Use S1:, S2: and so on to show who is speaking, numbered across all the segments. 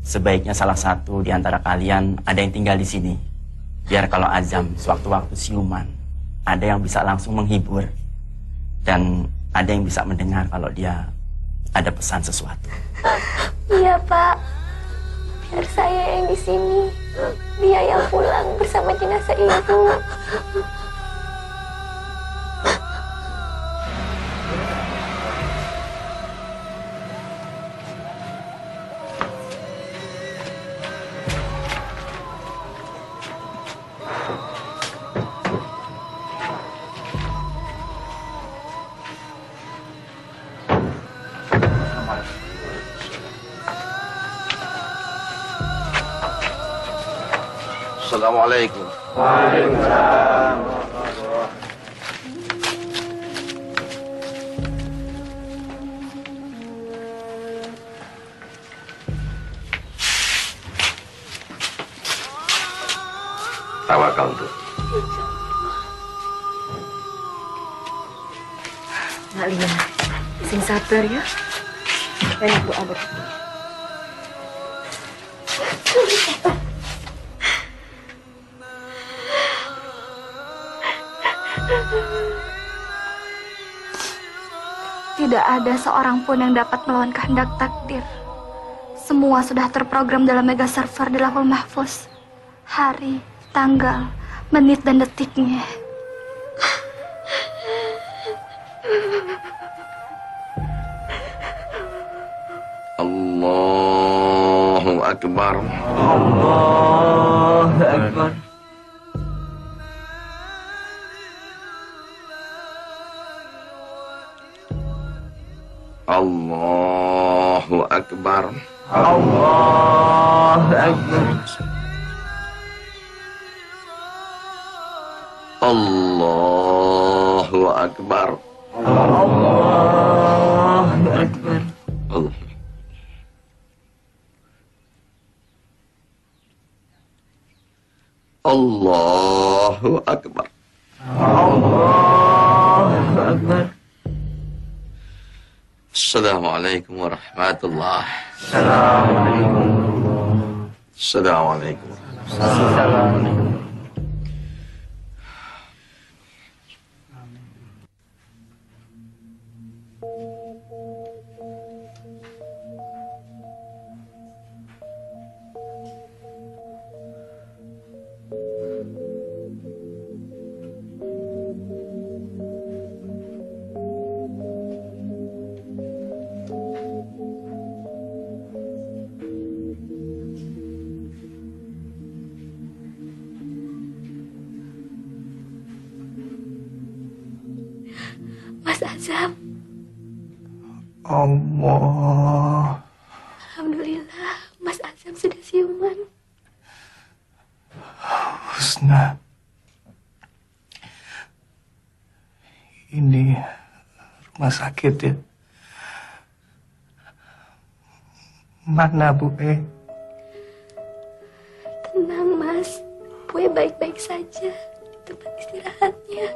S1: sebaiknya salah satu di antara kalian ada yang tinggal di sini. Biar kalau Azam sewaktu-waktu siuman, ada yang bisa langsung menghibur. Dan ada yang bisa mendengar kalau dia ada pesan sesuatu.
S2: Iya, Pak. Biar saya yang di sini. Dia yang pulang bersama jenazah ibu.
S3: Assalamualaikum.
S4: Waalaikumsalam.
S3: Tawakal tuh.
S5: Nak Lina, sing sabar ya. Banyak doa berdoa.
S2: Tidak ada seorang pun yang dapat melawan kehendak takdir. Semua sudah terprogram dalam mega server di Lauhul Mahfuz. Hari, tanggal, menit, dan detiknya.
S3: Allahu Akbar.
S4: Allahu Akbar.
S3: Allahu Akbar.
S4: Allahu Akbar.
S3: Allahu Akbar.
S4: Allahu Akbar.
S3: Allahu Akbar.
S4: Allahu Akbar.
S3: Assalamualaikum warahmatullahi.
S4: Assalamualaikum.
S3: Assalamualaikum.
S4: Assalamualaikum.
S2: Mas Azam.
S4: Allah.
S2: Alhamdulillah, Mas Azam sudah siuman.
S4: Husna. Ini rumah sakit ya. Mana Bu E?
S2: Tenang, Mas. Gue baik-baik saja di tempat istirahatnya.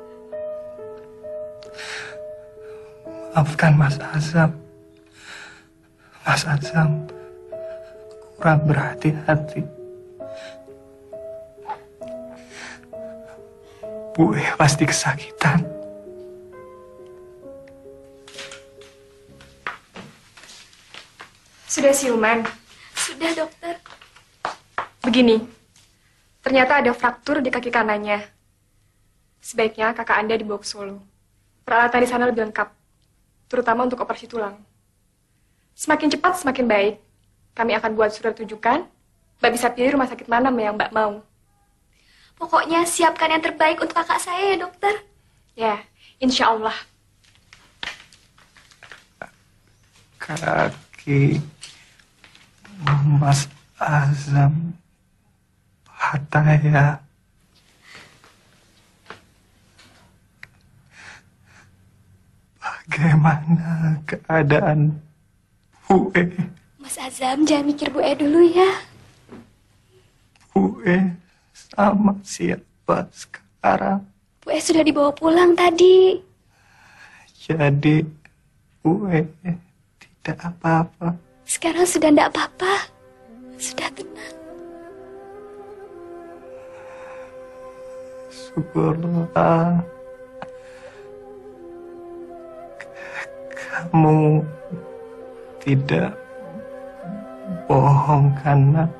S4: Maafkan Mas Azam. Mas Azam kurang berhati-hati. Bu E pasti kesakitan.
S5: Sudah siuman?
S2: Sudah, dokter.
S5: Begini, ternyata ada fraktur di kaki kanannya. Sebaiknya kakak Anda dibawa ke Solo. Peralatan di sana lebih lengkap, terutama untuk operasi tulang. Semakin cepat, semakin baik. Kami akan buat surat rujukan. Mbak bisa pilih rumah sakit mana yang Mbak mau.
S2: Pokoknya siapkan yang terbaik untuk kakak saya ya, dokter.
S5: Ya, insya Allah.
S4: Kaki Mas Azam patah ya. Bagaimana keadaan Bu E?
S2: Mas Azam, jangan mikir Bu E dulu ya.
S4: Bu E sama siapa sekarang?
S2: Bu E sudah dibawa pulang tadi.
S4: Jadi Bu E tidak apa-apa.
S2: Sekarang sudah tidak apa-apa.
S4: syukurlah. Kamu tidak bohong kan, Nak?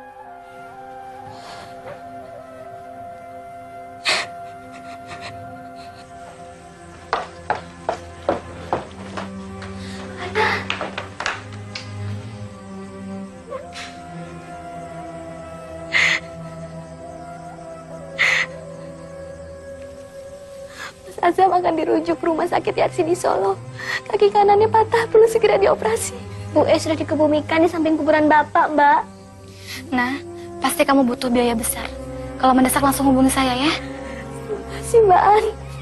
S2: Azam akan dirujuk ke rumah sakit Yarsi di Solo. Kaki kanannya patah, perlu segera dioperasi.
S6: Bu E sudah dikebumikan di samping kuburan Bapak, Mbak.
S2: Nah, pasti kamu butuh biaya besar. Kalau mendesak langsung hubungi saya ya.
S6: Terima kasih, Mbak An.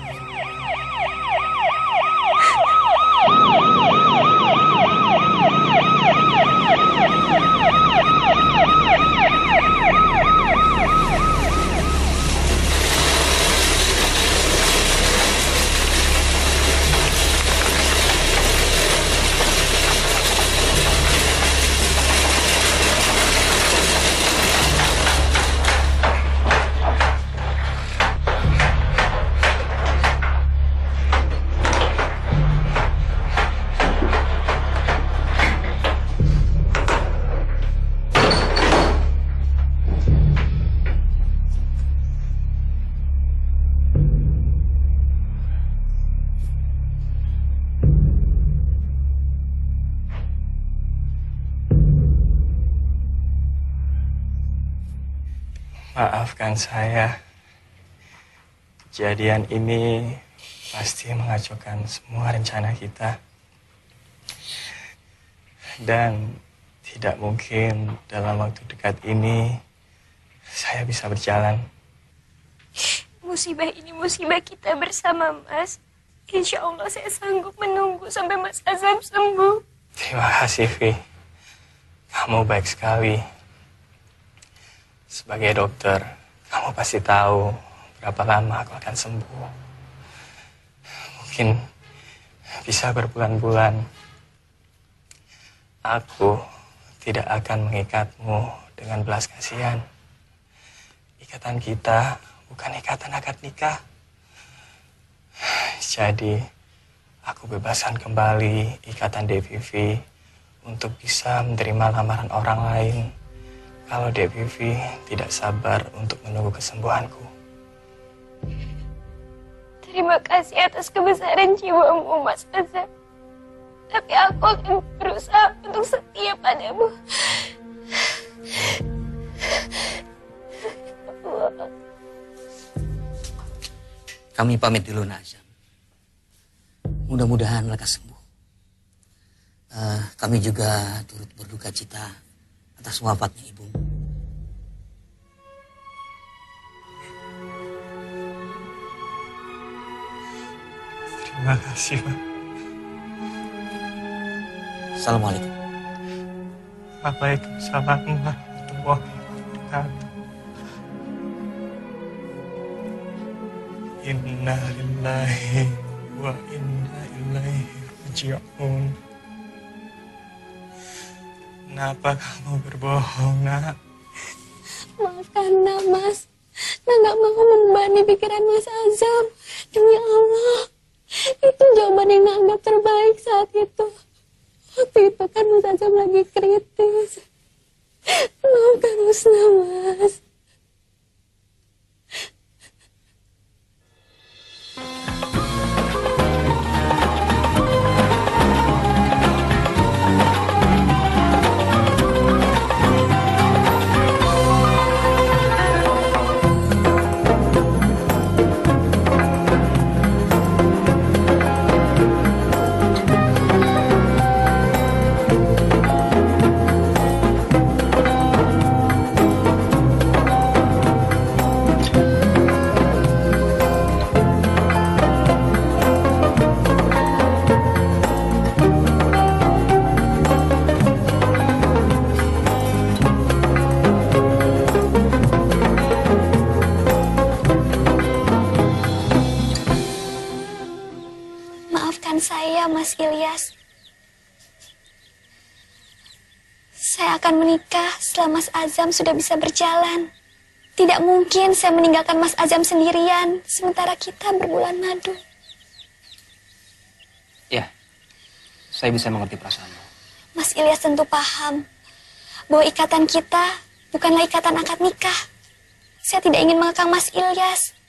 S4: Maafkan saya. Kejadian ini pasti mengacaukan semua rencana kita. Dan tidak mungkin dalam waktu dekat ini saya bisa berjalan.
S6: Musibah ini musibah kita bersama, Mas. Insya Allah saya sanggup menunggu sampai Mas Azam sembuh.
S4: Terima kasih, Vi. Kamu baik sekali. Sebagai dokter, kamu pasti tahu berapa lama aku akan sembuh. Mungkin bisa berbulan-bulan. Aku tidak akan mengikatmu dengan belas kasihan. Ikatan kita bukan ikatan akad nikah. Jadi, aku bebaskan kembali ikatan DPV untuk bisa menerima lamaran orang lain. Kalau DPV tidak sabar untuk menunggu kesembuhanku.
S6: Terima kasih atas kebesaran jiwamu, Mas Azam. Tapi aku akan berusaha untuk setia padamu.
S7: Kami pamit dulu, Nak Azam. Mudah-mudahan lekas sembuh. Kami juga turut berduka cita atas wafatnya ibu.
S4: Terima kasih, Pak.
S7: Assalamualaikum.
S4: Waalaikumsalam warahmatullahi wabarakatuh. Inna lillahi wa inna ilaihi raji'un. Kenapa kamu berbohong, Nak?
S6: Maafkan, Nak, Mas. Nak gak mau membebani pikiran Mas Azam. Demi Allah, itu jawaban yang Nak anggap terbaik saat itu. Waktu itu kan Mas Azam lagi kritis. Maafkan Husna, Mas. Saya, Mas Ilyas. Saya akan menikah setelah Mas Azam sudah bisa berjalan. Tidak mungkin saya meninggalkan Mas Azam sendirian, sementara kita berbulan madu.
S8: Ya, saya bisa mengerti perasaanmu.
S6: Mas Ilyas tentu paham bahwa ikatan kita bukanlah ikatan akad nikah. Saya tidak ingin mengekang Mas Ilyas.